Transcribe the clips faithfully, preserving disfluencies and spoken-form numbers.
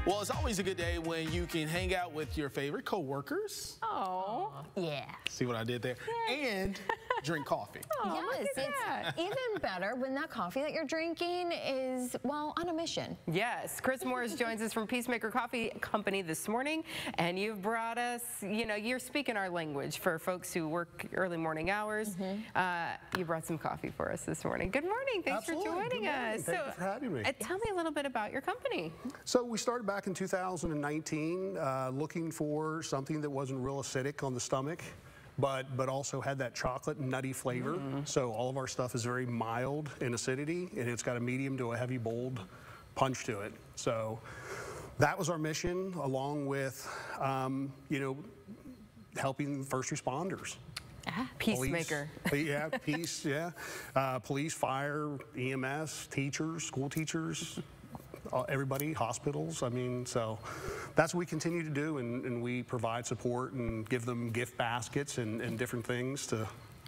Well, it's always a good day when you can hang out with your favorite coworkers. Oh, yeah. See what I did there? Yeah. And drink coffee. Oh, yes, it's even better when that coffee that you're drinking is, well, on a mission. Yes, Chris Morris joins us from Peacemaker Coffee Company this morning, and you've brought us, you know, you're speaking our language for folks who work early morning hours. Mm-hmm. uh, you brought some coffee for us this morning. Good morning. Thanks Absolutely. for joining Good morning. us. Thank so, you for having me. Uh, tell me a little bit about your company. So we started back in two thousand nineteen uh, looking for something that wasn't real acidic on the stomach, but but also had that chocolate and nutty flavor. Mm. So all of our stuff is very mild in acidity, and it's got a medium to a heavy, bold punch to it. So that was our mission, along with um, you know, helping first responders. Ah, Peacemaker. Police, yeah, peace, yeah. Uh, police, fire, E M S, teachers, school teachers, uh, everybody, hospitals. I mean, so that's what we continue to do, and, and we provide support and give them gift baskets and, and different things to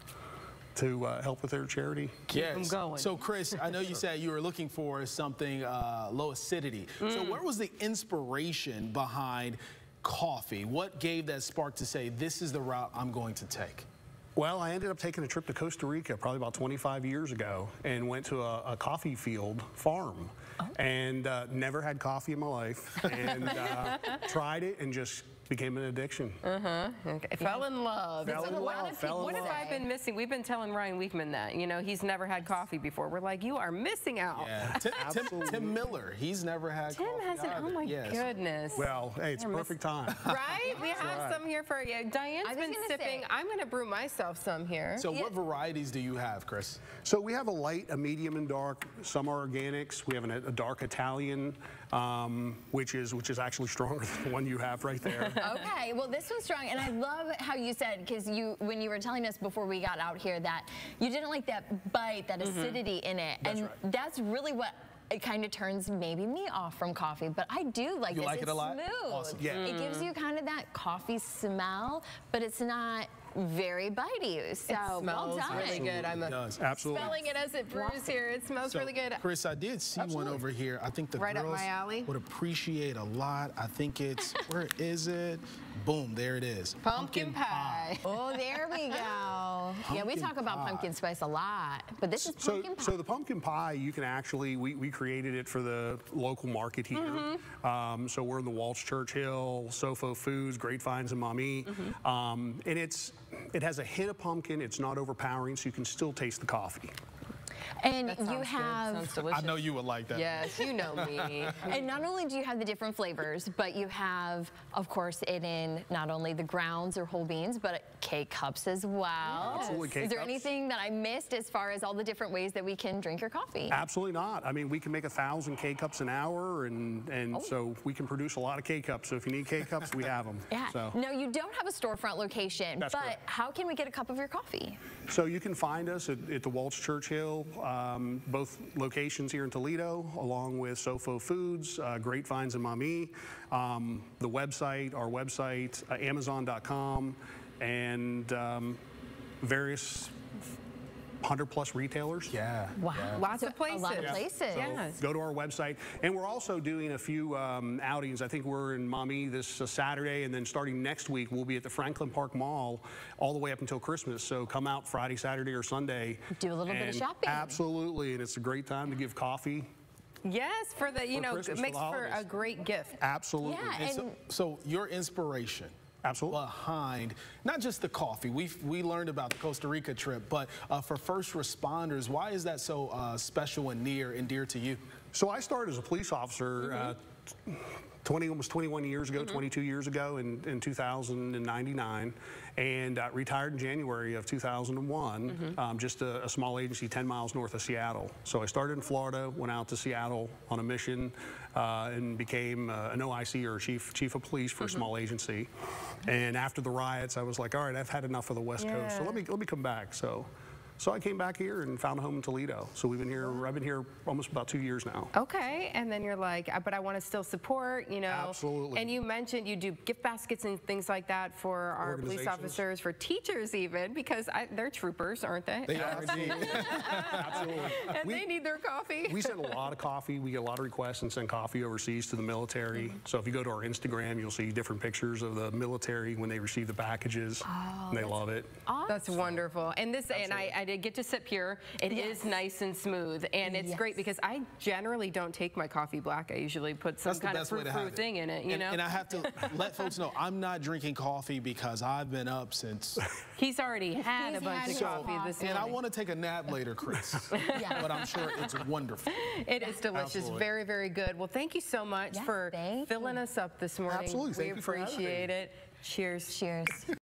to uh, help with their charity. Keep yes. them going. So, Chris, I know you said you were looking for something uh, low acidity. Mm. So where was the inspiration behind coffee? What gave that spark to say, this is the route I'm going to take? Well, I ended up taking a trip to Costa Rica probably about twenty-five years ago and went to a, a coffee field farm. Oh. And uh, never had coffee in my life, and uh, tried it and just became an addiction. Uh-huh. Okay. Fell in love. Fell in love. Fell in what love. have I been missing? We've been telling Ryan Weekman that, you know, he's never had coffee before. We're like, you are missing out. Yeah. Tim, Tim, Tim Miller, he's never had Tim coffee hasn't, either. oh my yes. goodness. Well, hey, it's perfect time. Right? We have right. some here for you. Diane's been sipping. Say. I'm going to brew myself some here. So yeah. what varieties do you have, Chris? So we have a light, a medium, and dark. Some are organics. We have an, a dark Italian, um, which is which is actually stronger than the one you have right there. Okay, well this one's strong, and I love how you said, because you when you were telling us before we got out here that you didn't like that bite, that mm-hmm. acidity in it, that's and right. that's really what it kind of turns maybe me off from coffee, but I do like you this. like it's it a lot? Smooth. Awesome. Yeah. It gives you kind of that coffee smell, but it's not very bitey. So it smells well done. really good. I'm a, Absolutely. smelling it as it brews here. It smells so, really good. Chris, I did see Absolutely. one over here. I think the right girls up my alley. would appreciate a lot. I think it's, where is it? Boom, there it is. Pumpkin, pumpkin pie. pie. Oh, there we go. Pumpkin yeah, we talk about pie. pumpkin spice a lot, but this is So, pumpkin pie. so the pumpkin pie, you can actually, we, we created it for the local market here. Mm-hmm. um, so we're in the Walsh Churchill, Sofo Foods, Grapevines and Mommy. Mm-hmm. um, and it's, it has a hint of pumpkin. It's not overpowering, so you can still taste the coffee. And you have, I know you would like that. Yes, you know me. and not only do you have the different flavors, but you have, of course, it in not only the grounds or whole beans, but K-cups as well. Yes. Absolutely, K-cups. Is there anything that I missed as far as all the different ways that we can drink your coffee? Absolutely not. I mean, we can make a thousand K-cups an hour, and, and oh. so we can produce a lot of K-cups. So if you need K-cups, we have them. Yeah. So. No, you don't have a storefront location, That's but correct. How can we get a cup of your coffee? So you can find us at, at the Walsh Churchill, um, both locations here in Toledo, along with Sofo Foods, uh, Grapevines and Mommy, um, the website, our website, uh, Amazon dot com, and um, various hundred plus retailers. Yeah. Wow. Yeah. Lots so of places. A lot of yeah. places. So yes. Go to our website. And we're also doing a few um, outings. I think we're in Mommy this uh, Saturday, and then starting next week, we'll be at the Franklin Park Mall all the way up until Christmas. So come out Friday, Saturday, or Sunday. Do a little bit of shopping. Absolutely. And it's a great time to give coffee. Yes, for the, you For know, Christmas, it makes for, for a great gift. Absolutely. Yeah, And and so, so your inspiration Absolutely. behind not just the coffee, we we learned about the Costa Rica trip, but uh, for first responders, why is that so uh, special and near and dear to you? So I started as a police officer mm-hmm. uh, twenty, almost twenty-one years ago, mm-hmm. twenty-two years ago in, in two thousand ninety-nine, and uh, retired in January of two thousand one, mm-hmm. um, just a, a small agency ten miles north of Seattle. So I started in Florida, went out to Seattle on a mission, uh, and became uh, an O I C, or chief, chief of police for mm-hmm. a small agency. And after the riots, I was like, all right, I've had enough of the West yeah. Coast, so let me, let me come back. So. So I came back here and found a home in Toledo. So we've been here, I've been here almost about two years now. Okay, and then you're like, "Uh, but I want to still support, you know. Absolutely. And you mentioned you do gift baskets and things like that for our police Organizations. officers, for teachers even, because I, they're troopers, aren't they? They are indeed. Absolutely. And We- they need their coffee. We send a lot of coffee. We get a lot of requests and send coffee overseas to the military. Mm-hmm. So if you go to our Instagram, you'll see different pictures of the military when they receive the packages. Oh, and they love it. That's wonderful. And this, and I, I did get to sip here. It Yes. is nice and smooth, and it's Yes. great because I generally don't take my coffee black. I usually put some That's the kind of best way fruit to have fruit it. thing in it, you and, know. and I have to let folks know I'm not drinking coffee because I've been up since. He's already had He's a bunch had of his coffee coffee. this morning. And I want to take a nap later, Chris. Yeah. But I'm sure it's wonderful. It is delicious, Absolutely. very, very good. Well, thank you so much Yes, for thank filling you. us up this morning. Absolutely. We Thank you for having me. appreciate it. Cheers. Cheers.